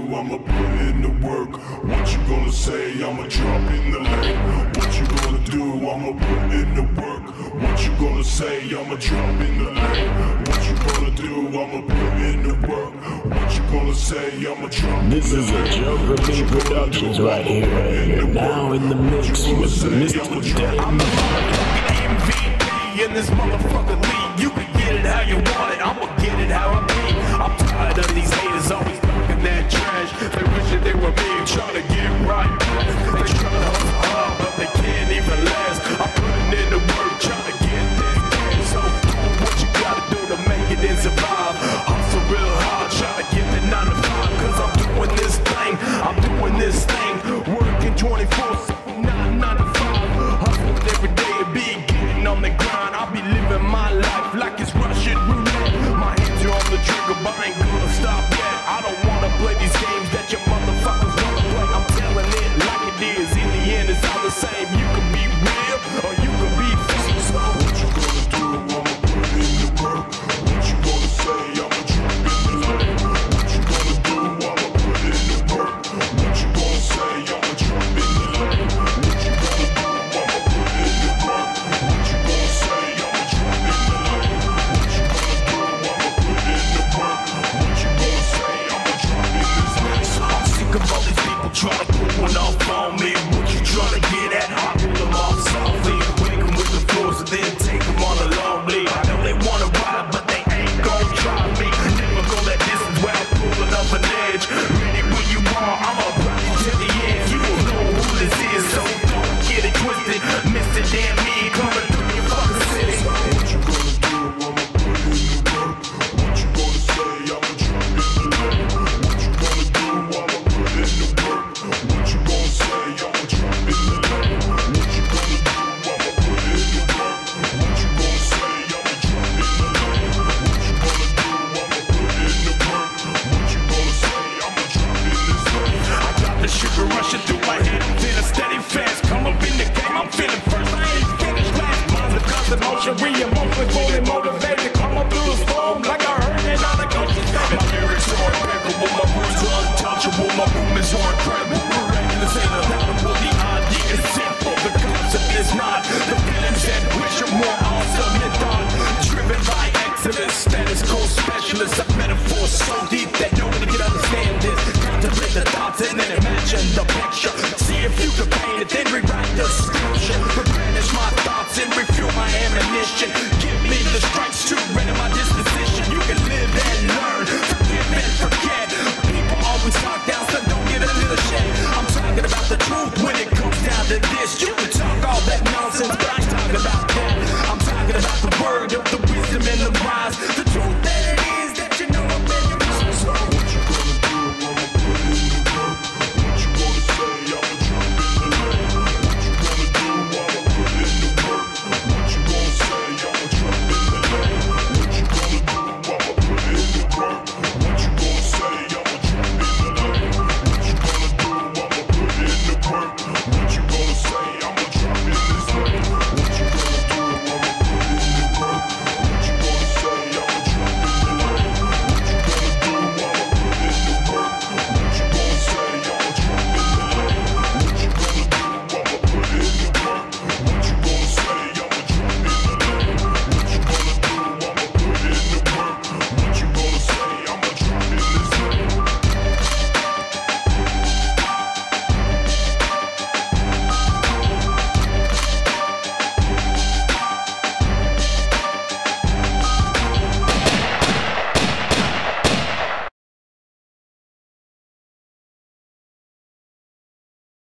I'ma put in the work. What you gonna say? I'ma drop in the lane. What you gonna do? I'ma put in the work. What you gonna say? I'ma drop in the lane. What you gonna do? I'ma put in the work. What you gonna say? I'ma drop in the lane. This is a JokerBeatz Productions right here. You're now in the mix with Mr. Dave. I'm the motherfucking MVP in this motherfucking league. You can get it how you want it, I'ma get it how I need. I'm tired of these haters always talking that trash. They wish that they were big, trying to get right. They try to hustle hard, but they can't even last. I'm putting in the work, trying to get this cash. So do what you gotta do to make it and survive. Hustle real hard, trying to get the 9 to 5. Cause I'm doing this thing, working 24/7, 9 to 5. Hustling every day and be getting on the grind. I'll be living my life like it's Russian roulette. My hands are on the trigger, but I ain't gonna stop yet. I don't wanna play these games that your motherfuckers wanna play. I'm telling it like it is. In the end, it's all the same. You can be real or you can be fake. So what you gonna do? I'ma put in the work. What you gonna say? I'ma drop in the lane. What you gonna do? I'ma put in the work. What you gonna say? I'ma drop in the lane. What you gonna do? I'ma put in the work. What you gonna say? I'ma drop in the lane. What you gonna do? I'ma put in the work. What you gonna say? I'ma drop in this lane. I'm sick of all these people trying to pull one off on me. What you trying to get at? I pull them off softly, wake them with the force and then take them on a long lead. I know they wanna ride, but they ain't gon' try me. Never go that distance where I'm pulling up an edge. Ready when you are, I'ma ride you to the end. You don't know who this is, so don't get it twisted. Mr. Damn Me coming through your fucking city. What you gonna do? I'ma put in the work. What you gonna say? I'ma drop in the lane. What you gonna do? I'ma put in the work. What you gonna say? I'ma drop in the lane. What you gonna do? I'ma put in the work. What you gonna say? I'ma drop in the lane. What you gonna do? I'ma put in the work. What you gonna say? I'ma drop in this lane. I got the sugar rushing through my head. I'm feeling steady fast. Come up in the game, I'm feeling first. I ain't finished last. Mine's a constant motion. Re-emotionally fully motivated. Come up through the storm like I heard it on the coach's face. My lyrics are impeccable. My words are untouchable. My movements are incredible. Miraculous and undoubtable. The idea is simple. The concept is not. The feelings that wish are more awesome than thought. Driven by excellence. Status quo specialist. A metaphor so deep that nobody can understand this. Contemplate the thoughts and then imagine the picture. See if you can paint it, then rewrite the scripture. Replenish my thoughts and refuel my ammunition.